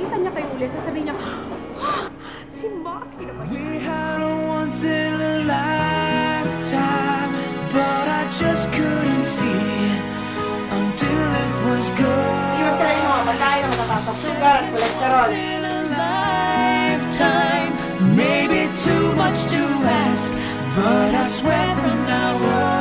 makita niya kayo uli, sasabihin niya, si Maki naman. We had a once in a lifetime, but I just couldn't see until it was gone. Iwas ka na yung mga pagkain na matatas sugar at cholesterol. Once in a lifetime, maybe too much to ask, but I swear from now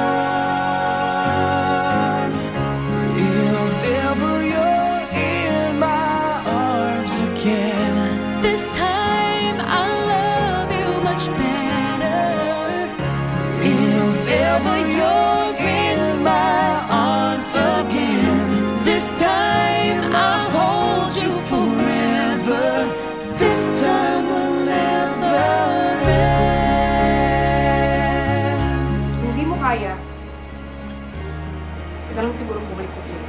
on, if ever you're in my arms again, this time I'll love you much better. if ever you're in my arms again, This time I'll hold you forever. this time will never end. Kung hindi mo kaya, ito lang siguro bumalik sa tiyo.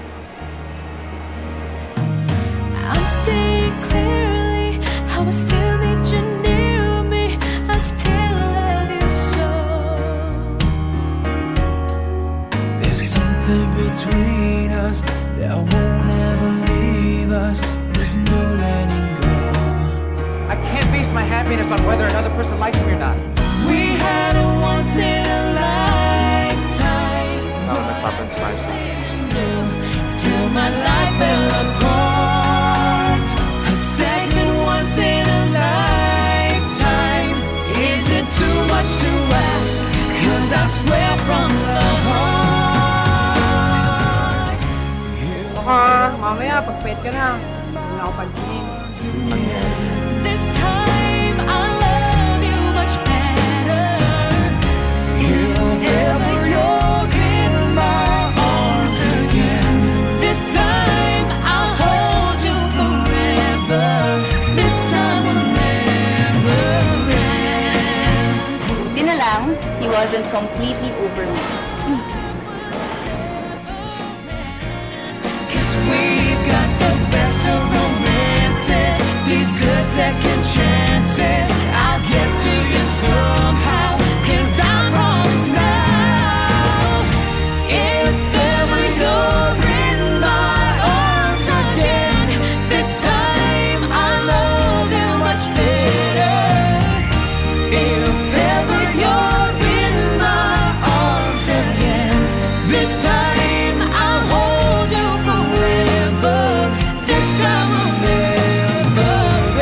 I'm seeing clearly how I still need you near me. I still love you so. There's something between us that won't ever leave us. There's no letting go. I can't base my happiness on whether another person likes me or not. We had a once in a lifetime, Nagpapansin. Till my life fell apart. a second once in a lifetime. Is it too much to ask? 'Cause I swear from the heart. Baka mamaya, pag-pet ka na, wala akong pansinin. This time I'll love you much better. If ever you're in my arms again, This time I'll hold you forever. This time will never end. Buti na lang, he wasn't completely over me. 'cause we've got the best of romances, deserve second chances. I'll get to you somehow, 'cause I promise now, if ever you're in my arms again, this time I'll love you much better. If ever you're in my arms again, this time I'll hold you forever. This time will never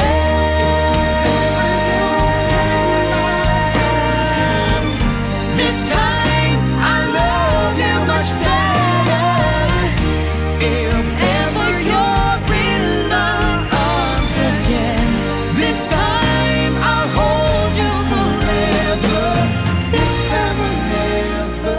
end. This time I'll love you much better. If ever you're in my arms again, this time I'll hold you forever. This time will never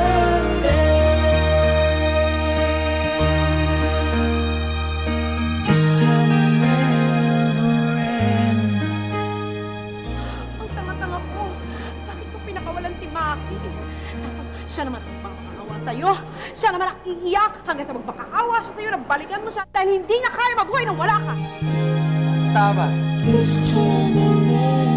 end. This time will never end. Ang tanga-tanga ko. Bakit ko pinakawalan si Maki? Tapos siya naman ang magmakaawa sa'yo. Siya naman ang iiyak hanggang sa magmakaawa siya sa'yo na balikan mo siya dahil hindi niya kaya mabuhay nang wala ka. Tama. This time will never